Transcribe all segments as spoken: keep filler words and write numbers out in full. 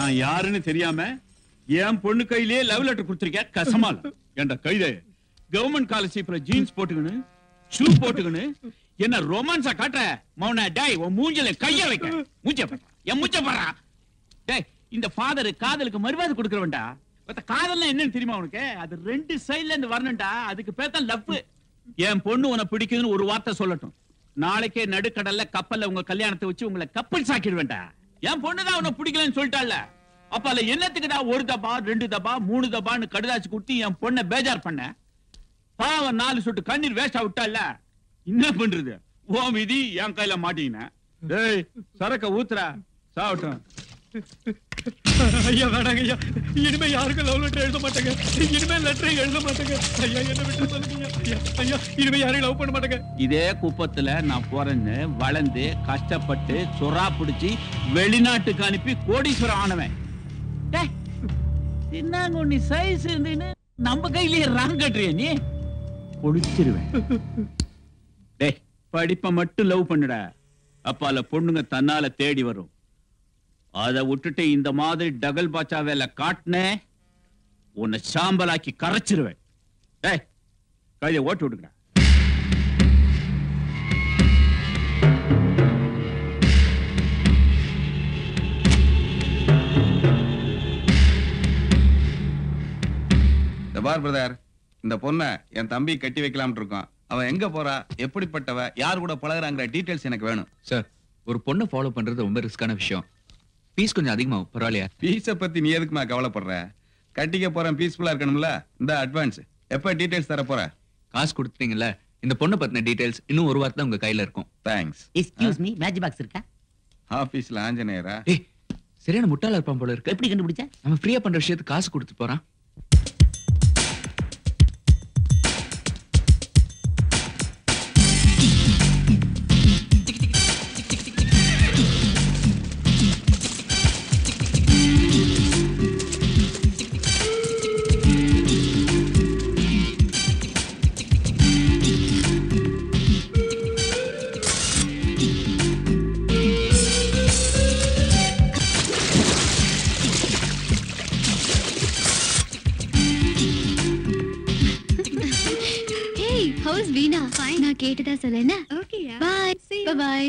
நான் யாருன்னு தெரியாம என் பொண்ணு கையிலேயே லவ் லெட்டர் கொடுத்திருக்கேன். கசமால என்ற கைதே கவர்மெண்ட் ஸ்காலர்ஷிப்ல ஜீன்ஸ் போட்டுக்கணும், ஷூ போட்டுக்கணும், என்ன ரொமான்ஸா காட்டுற மௌன? டேய் உன் மூஞ்சில கைய வைக்க. மூஞ்ச பாரு, என் மூஞ்ச பாரு. டேய் இந்த ஃபாதர் காதலுக்கு மறுவாது கொடுக்கறவன்டா. மத்த காதல்னா என்னன்னு தெரியுமா உனக்கு? அது ரெண்டு சைடுல இருந்து வரணும்டா. அதுக்கு பேர் தான் லவ். என் பொண்ணு உன்னை பிடிக்குதுன்னு ஒரு வார்த்தை சொல்லட்டும். நாளைக்கே நடுக்கடல்ல கப்பல்ல உங்க கல்யாணத்தை வச்சு உங்களை கப்பல் சாக்கிடுவேன்டா. என் பொண்ணுதான் உன்னை பிடிக்கலன்னு சொல்லிட்டால. அப்ப அதுல என்னத்துக்குடா ஒரு தபா ரெண்டு தபா மூணு தபான்னு கடுதாச்சு குட்டி என் பொண்ணை பேஜார் பண்ண? பாவம் நாலு சொட்டு கண்ணீர் வேஸ்டா விட்டால. என்ன பண்றது? ஓ விதி என் கையில மாட்டீங்க. டேய் சரக்க ஊத்துறா சாவட்டும். ஐயா வேணாங்க ஐயா, இனிமே யாருக்கும் லவ் லெட்டர் எழுத மாட்டாங்க. இனிமே லெட்டர் எழுத மாட்டாங்க ஐயா. என்ன விட்டு சொல்லுங்க ஐயா. ஐயா இனிமே யாரையும் லவ் பண்ண மாட்டாங்க. இதே குப்பத்துல நான் பிறந்து வளர்ந்து கஷ்டப்பட்டு சொரா பிடிச்சி வெளிநாட்டுக்கு அனுப்பி கோடீஸ்வரம் ஆனவன். என்னங்க நீ சைஸ் இருந்தீன்னு நம்ம கையிலேயே ராங் கட்டுறிய நீ? குடிச்சிருவேன். டேய் படிப்பை மட்டும் லவ் பண்ணுடா. அப்பால பொண்ணுங்க தன்னால தேடி வரும். அதை விட்டுட்டு இந்த மாதிரி டகல் பாச்சா வேலை காட்டின உன்னை சாம்பலாக்கி கரைச்சிருவேன். டேய் கையை ஓட்டு விடுங்க. பார் பிரதர், இந்த பொண்ணை என் தம்பி கட்டி வைக்கலாம்னு இருக்கோம். அவ எங்க போறா, எப்படிப்பட்டவ, யார் கூட பழகுறாங்கிற டீடைல்ஸ் எனக்கு வேணும் சார். ஒரு பொண்ணை ஃபாலோ பண்றது ரொம்ப ரிஸ்கான விஷயம். பீஸ் கொஞ்சம் அதிகமாகும், பரவாயில்லையா? பீஸை பத்தி நீ எதுக்குமா கவலைப்படுற? கட்டிக்க போறேன், பீஸ்ஃபுல்லா இருக்கணும்ல. இந்த அட்வான்ஸ் எப்ப டீடைல்ஸ் தர போற? காசு கொடுத்துட்டீங்கல்ல, இந்த பொண்ணை பத்தின டீடைல்ஸ் இன்னும் ஒரு வாரத்துல உங்க கையில இருக்கும். Thanks. Excuse me, match box இருக்கா? ஆபீஸ்ல ஆஞ்சநேயரா? ஏய் சரியான முட்டாளா இருப்பான் போல இருக்கு. எப்படி கண்டுபிடிச்ச? நம்ம ஃப்ரீயா பண்ற விஷயத்துக்கு காசு கொடுத்து போறான். கேட்டதா சொல்லேனா? Okay ya. Bye. Bye bye.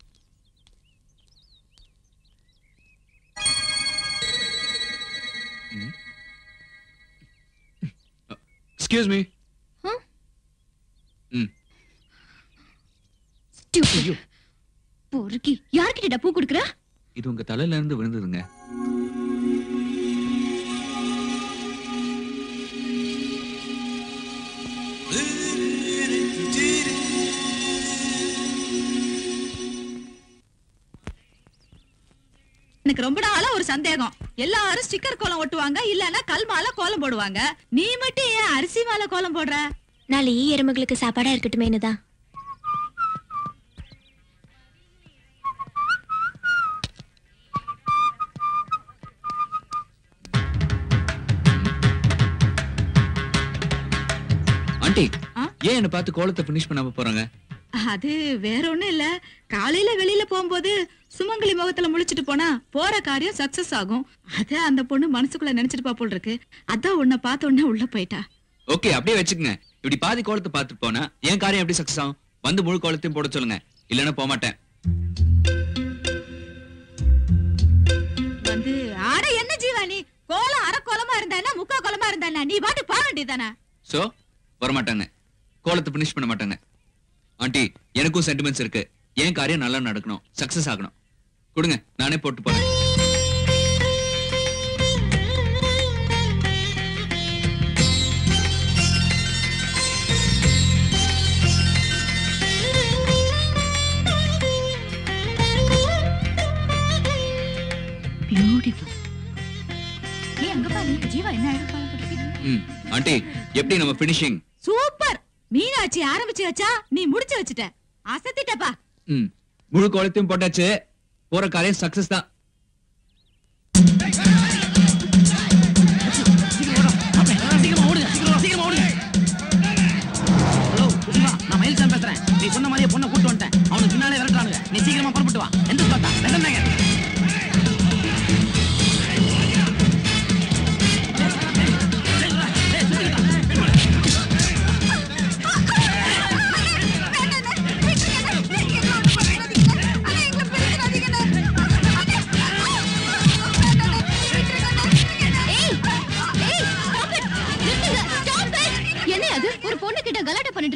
Excuse me. ஹ? ம். ஸ்டூபிட். பொறுக்கி. யார்கிட்ட பூ குடுக்குற? இது உங்க தலையில இருந்து விழுந்ததுங்க. எனக்கு ரொம்ப நாளா ஒரு சந்தேகம். எல்லாரும் ஸ்டிக்கர் கோலம் ஒட்டுவாங்க, இல்லன்னா கல் மாலை கோலம் போடுவாங்க. நீ மட்டும் ஏன் அரிசி மாலை கோலம் போடுற? நாளை எறும்புகளுக்கு சாப்பாடா இருக்கட்டுமேனுதான். ஆண்டி, ஏன் என்ன பார்த்து கோலத்தை பினிஷ் பண்ணாம போறாங்க? அது வேற ஒண்ணும் இல்ல. காலையில வெளியில போகும்போது சுமங்கலி முகத்துல முழிச்சிட்டு போனா போற காரியம் சக்சஸ் ஆகும். அத அந்த பொண்ணு மனசுக்குள்ள நினைச்சிட்டு பாப்போல் இருக்கு. அதான் உன்னை பார்த்த உடனே உள்ள போயிட்டா. ஓகே, அப்படியே வச்சுக்கங்க. இப்படி பாதி கோலத்தை பார்த்துட்டு போனா என் காரியம் எப்படி சக்சஸ் ஆகும்? வந்து முழு கோலத்தையும் போட சொல்லுங்க, இல்லன்னா போக மாட்டேன். வந்து ஆட என்ன ஜீவானி, கோலம் அரை கோலமா இருந்தானா முக்கா கோலமா இருந்தானா நீ பாட்டு பாட வேண்டியதானே? சோ வர மாட்டாங்க, கோலத்தை பினிஷ் பண்ண மாட்டாங்க. ஆண்டி, எனக்கும் சென்டிமெண்ட்ஸ் இருக்கு. என் காரியம் நல்லா நடக்கணும், சக்சஸ் ஆகணும். கொடுங்க, நானே போட்டு போறேன். பியூட்டிஃபுல். நீ அங்க பாரு, ஜீவா என்ன அழகா. ம், ஆண்டி எப்படி நம்ம ஃபினிஷிங்? சூப்பர். மீனாட்சி ஆரம்பிச்சு வச்சா நீ முடிச்சு வச்சிட்ட. அசத்திட்டப்பா. ம், முழு கோலத்தையும் போட்டாச்சு. போற காரியம் சக்சஸ் தான். நான் மயில்சாமி பேசுறேன். நீ சொன்ன மாதிரியே பொண்ணை கூட்டு வந்துட்டேன். அவனுக்கு பின்னாலே விரட்டானுங்க. நீ சீக்கிரமா புறப்பட்டு வா. எந்த பார்த்தா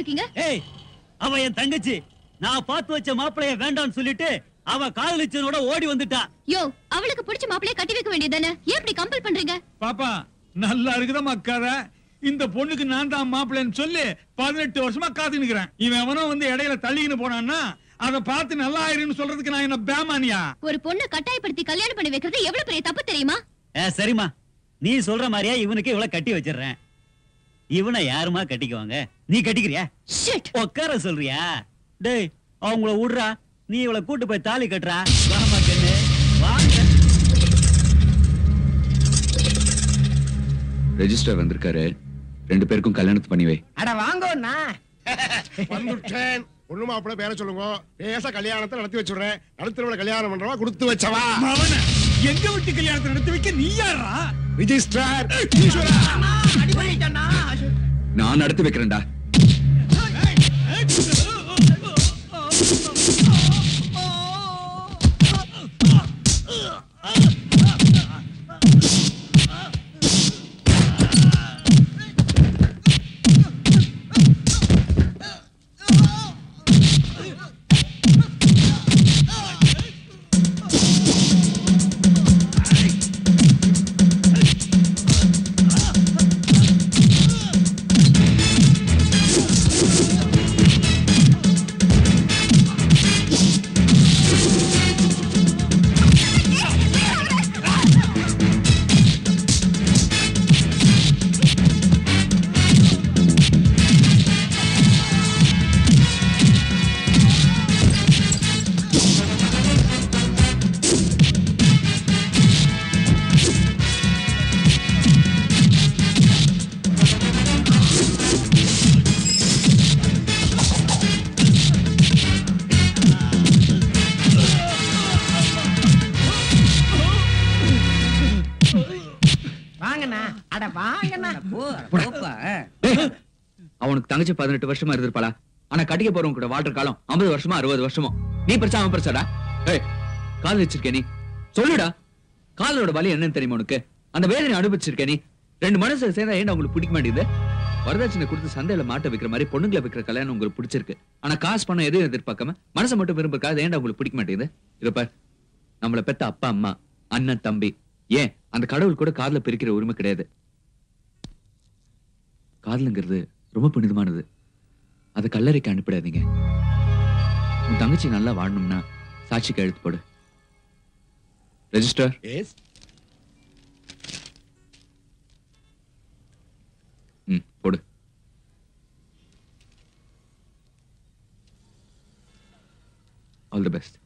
இருக்கீங்க? ஏய், அவ என் தங்கச்சி. நான் பார்த்து வச்ச மாப்பிளைய வேண்டாம்னு சொல்லிட்டு அவ காதலிச்சனோட ஓடி வந்துட்டா. யோ, அவளுக்கு பிடிச்ச மாப்பிளைய கட்டி வைக்க வேண்டியதானே? ஏன் இப்படி கம்பல் பண்றீங்க? பாப்பா நல்லா இருக்குதா மக்கார. இந்த பொண்ணுக்கு நான் தான் மாப்பிள்ளைன்னு சொல்லி பதினெட்டு வருஷமா காத்து நிக்கிறேன். இவன் எவனோ வந்து இடையில தள்ளிக்கின்னு போனான்னா அதை பார்த்து நல்லா ஆயிருன்னு சொல்றதுக்கு நான் என்ன பேமானியா? ஒரு பொண்ணை கட்டாயப்படுத்தி கல்யாணம் பண்ணி வைக்கிறது எவ்வளவு பெரிய தப்பு தெரியுமா? ஏ சரிம்மா, நீ சொல்ற மாதிரியா இவனுக்கு இவளை கட்டி வச்சிடுறேன். இவனை யாருமா கட்டிக்குவாங்க? நீ கட்டிக்கிறியா? உட்கார சொல்றியா? டேய், அவங்கள விடுறா, நீ இவளை கூட்டு போய் தாலி கட்டுறா. வாமா கண்ணு, வாங்க. ரெஜிஸ்டர் வந்திருக்காரு, ரெண்டு பேருக்கும் கல்யாணத்தை பண்ணி வை. அட வாங்கோண்ணா. வந்துட்டேன். பொண்ணு மாப்பிள்ளை பேர சொல்லுங்க. பேச கல்யாணத்தை நடத்தி வச்சுடுறேன். நடுத்தரவுல கல்யாணம் பண்றவா கொடுத்து வச்சவா. எங்க வீட்டு கல்யாணத்தை நடத்தி வைக்க நீ யாரா? ரிஜிஸ்டர். நான் நடத்தி வைக்கிறேன்டா. அவனுக்கு தங்கச்சி பதினெட்டு வருஷமா இருந்திருப்பாளா? ஆனா கட்டிக்க போறவங்க கூட வாழ்ற காலம் ஐம்பது வருஷமா அறுபது வருஷமோ. நீ பிரச்சா அவன் பிரச்சாடா? ஏய், கால் வச்சிருக்கே நீ சொல்லுடா. காலோட வலி என்னன்னு தெரியுமா உனக்கு? அந்த வேதனை அனுபவிச்சிருக்கே நீ. ரெண்டு மனசு சேர்ந்தா ஏன் உங்களுக்கு பிடிக்க மாட்டேங்குது? வரதட்சணை கொடுத்து சந்தையில மாட்ட வைக்கிற மாதிரி பொண்ணுங்களை வைக்கிற கல்யாணம் உங்களுக்கு பிடிச்சிருக்கு. ஆனா காசு பணம் எதுவும் எதிர்பார்க்காம மனசை மட்டும் விரும்புறதுக்காக ஏன்டா உங்களுக்கு பிடிக்க மாட்டேங்குது? இருப்ப நம்மளை பெத்த அப்பா அம்மா அண்ணன் தம்பி ஏன் அந்த கடவுள் கூட காதல பிரிக்கிற உரிமை கிடையாது. காதலுங்கிறது ரொம்ப புனிதமானது. அதை கல்லறைக்கு அனுப்பிடாதீங்க. உன் தங்கச்சி நல்லா வாழணும்னா சாட்சிக்கு எழுத்து போடு. ரெஜிஸ்டர். ம், போடு. All the best.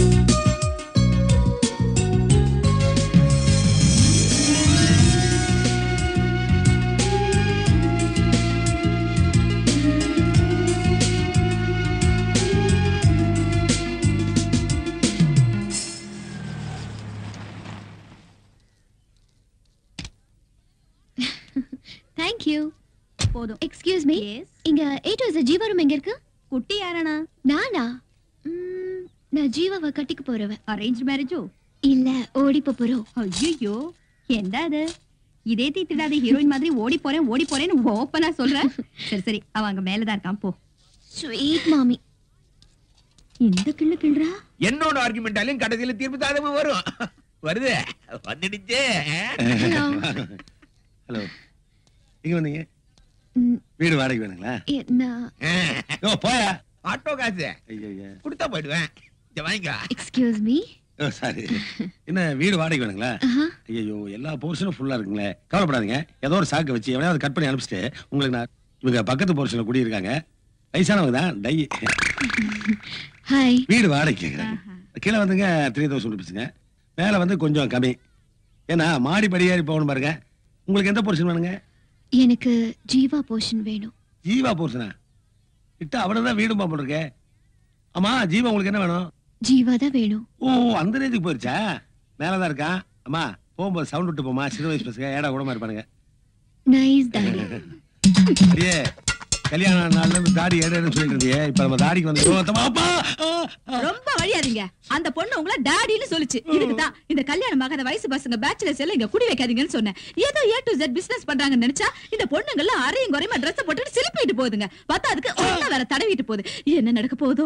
Thank you. போதும். Excuse me. Yes. இங்க A to Z Jeeva room எங்க இருக்கு? குட்டி யாரானா? நானா? ம், நான் ஜீவாவை கட்டிக்க போறவ. அரேஞ்ச் மேரேஜோ? இல்ல, ஓடி போறோம். ஐயோ, என்னடா இது? இதே தீத்திடாத ஹீரோயின் மாதிரி ஓடி போறேன் ஓடி போறேன்னு ஓப்பனா சொல்ற. சரி சரி, அவ அங்க மேல தான் இருக்கான், போ. ஸ்வீட் மாமி. இந்த கிள்ளு கிள்றா. என்னோட ஆர்குமெண்டாலும் கடைசியில தீர்ப்பு தாதமா வரும். வருது, வந்துடுச்சே. ஹலோ, இங்க வந்தீங்க? வீடு வாடகை வேணுங்களா? என்ன? போயா ஆட்டோ காசு கொடுத்தா போயிடுவேன். வாங்கிக்கா. Excuse me. சாரி, என்ன வீடு வாடகை வேணுங்களா? ஐயோ, எல்லா போர்ஷனும் ஃபுல்லா இருக்குங்களே. கவலைப்படாதீங்க, ஏதோ ஒரு சாக்கு வச்சு எவனையாவது கட் பண்ணி அனுப்பிச்சிட்டு உங்களுக்கு நான் இவங்க பக்கத்து போர்ஷன்ல குடி இருக்காங்க. வயசானவங்க தான். டை ஹாய். வீடு வாடகை கேட்குறாங்க. கீழே வந்துங்க த்ரீ தௌசண்ட் ருபீஸுங்க. மேலே வந்து கொஞ்சம் கம்மி. ஏன்னா மாடி படியேறி போகணும் பாருங்க. உங்களுக்கு எந்த போர்ஷன் வேணுங்க? எனக்கு ஜீவா போர்ஷன் வேணும். ஜீவா போர்ஷனா? கிட்ட அவ்வளவுதான் வீடு போட்டிருக்கேன். ஆமா, ஜீவா உங்களுக்கு என்ன வேணும்? ஜீவா தான் வேணும். ஓ, அந்த ரேஞ்சுக்கு போயிருச்சா? மேலதான் இருக்கான். அம்மா, போகும்போது சவுண்ட் விட்டு போமா. சிறு வயசு பசங்க ஏடா கூடமா இருப்பானுங்க. Nice daddy. அடியே, கல்யாண நாள்ல இருந்து தாடி ஏடுன்னு சொல்லிட்டு இருந்தியே இப்ப நம்ம தாடிக்கு வந்து அப்பா ரொம்ப வழியாதீங்க. அந்த பொண்ணு உங்கள டாடின்னு சொல்லுச்சு. இதுக்குதான் இந்த கல்யாணம் ஆகாத வயசு பசங்க பேச்சுலர்ஸ் எல்லாம் இங்க குடி வைக்காதீங்கன்னு சொன்னேன். ஏதோ ஏ டு Z பிசினஸ் பண்றாங்கன்னு நினைச்சா இந்த பொண்ணுங்க எல்லாம் அரையும் குறையுமா ட்ரெஸ் போட்டுட்டு சிலிப்பிட்டு போகுதுங்க. பார்த்தா அதுக்கு ஒண்ணா வேற தடவிட்டு போகுது. என்ன நடக்க போதோ?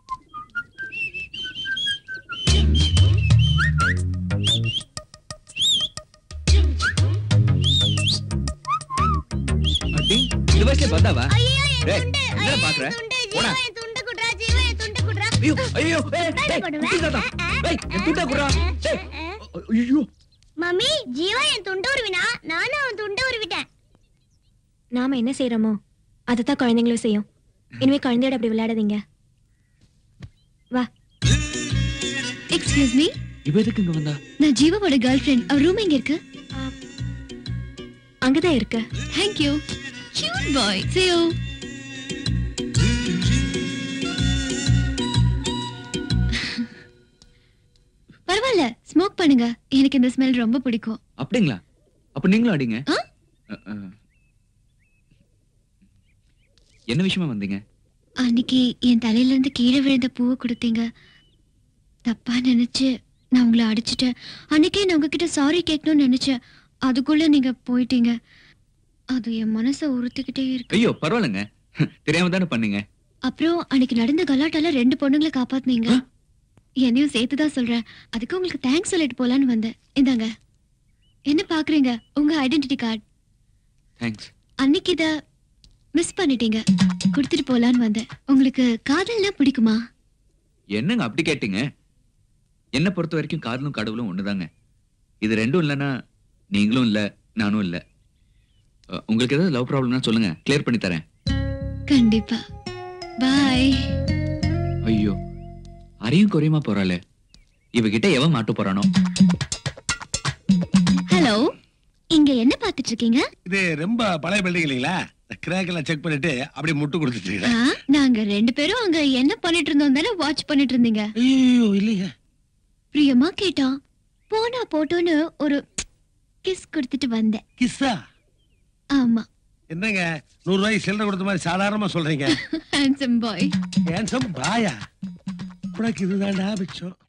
இது வயசுல பார்த்தாவா? டேய் என்ன பாக்குற? போடா. ஐயோ ஐயோ ஏய் குட்டிதாடா. டேய் என் துண்ட குறா. டேய் ஐயோ மம்மி ஜீவா என் துண்ட உருவினா நானும் அவன் துண்ட உருவிட்டேன். நாம என்ன செய்யறோமோ அதத்தான் குழந்தைங்களும் செய்யும். இனிமே குழந்தையோட அப்படி விளையாடாதீங்க. வா. Excuse me. இவ எதுக்கு இங்க வந்தா? நான் ஜீவாவோட கேர்ள் ஃப்ரெண்ட். அவர் ரூம் எங்க இருக்கு? அங்கதான் இருக்கு. Thank you. Cute boy. See you. பரவாயில்ல ஸ்மோக் பண்ணுங்க. எனக்கு இந்த ஸ்மெல் ரொம்ப பிடிக்கும். அப்படிங்களா? அப்ப நீங்களும் அடிங்க. என்ன விஷயமா வந்தீங்க? அன்னைக்கு என் தலையில இருந்து கீழே விழுந்த பூவை கொடுத்தீங்க. தப்பா நினைச்சு நான் உங்களை அடிச்சிட்டேன். அன்னைக்கே நான் உங்ககிட்ட சாரி கேட்கணும்னு நினைச்சேன். அதுக்குள்ள நீங்க போயிட்டீங்க. அது என் மனசை உறுத்திக்கிட்டே இருக்கு. ஐயோ பரவாயில்லைங்க, தெரியாம தானே பண்ணீங்க. அப்புறம் அன்னைக்கு நடந்த கலாட்டால ரெண்டு பொண்ணுங்களை காப்பாத்துனீங்க. என்னையும் சேர்த்துதான் சொல்றேன். அதுக்கு உங்களுக்கு தேங்க்ஸ் சொல்லிட்டு போலான்னு வந்தேன். இந்தாங்க. என்ன பாக்குறீங்க? உங்க ஐடென்டிட்டி கார்டு. தேங்க்ஸ். அன்னைக்கு இத மிஸ் பண்ணிட்டீங்க. கொடுத்துட்டு போலான்னு வந்தேன். உங்களுக்கு காதல்னா பிடிக்குமா? என்னங்க அப்படி கேட்டீங்க? என்ன பொறுத்த வரைக்கும் காதலும் கடவுளும் ஒண்ணுதாங்க. இது ரெண்டும் இல்லைன்னா நீங்களும் இல்ல நானும் இல்ல. உங்களுக்கு ஏதாவது லவ் ப்ராப்ளம்னா சொல்லுங்க, கிளியர் பண்ணி தரேன். கண்டிப்பா. பை. ஐயோ அரையும் குறையுமா போறாளே, இவகிட்ட எவன் மாட்டு போறானோ. ஹலோ, இங்க என்ன பாத்துட்டு இருக்கீங்க? இது ரொம்ப பழைய பில்டிங் இல்லீங்களா? கிராக் எல்லாம் செக் பண்ணிட்டு அப்படியே முட்டு கொடுத்துட்டு இருக்கேன். நாங்க ரெண்டு பேரும் அங்க என்ன பண்ணிட்டு இருந்தோம் தானே வாட்ச் பண்ணிட்டு இருந்தீங்க. ஐயோ இல்லைங்க. பிரியமா கேட்டான். போனா போட்டோன்னு ஒரு கிஸ் கொடுத்துட்டு வந்தேன். கிஸ்ஸா? ஆமா. என்னங்க நூறு ரூபாய் சில்லறை கொடுத்த மாதிரி சாதாரணமா சொல்றீங்க? Handsome boy. ஹேண்ட்ஸம் பாயா? உனக்கு இதுதான்டா பிச்சம்.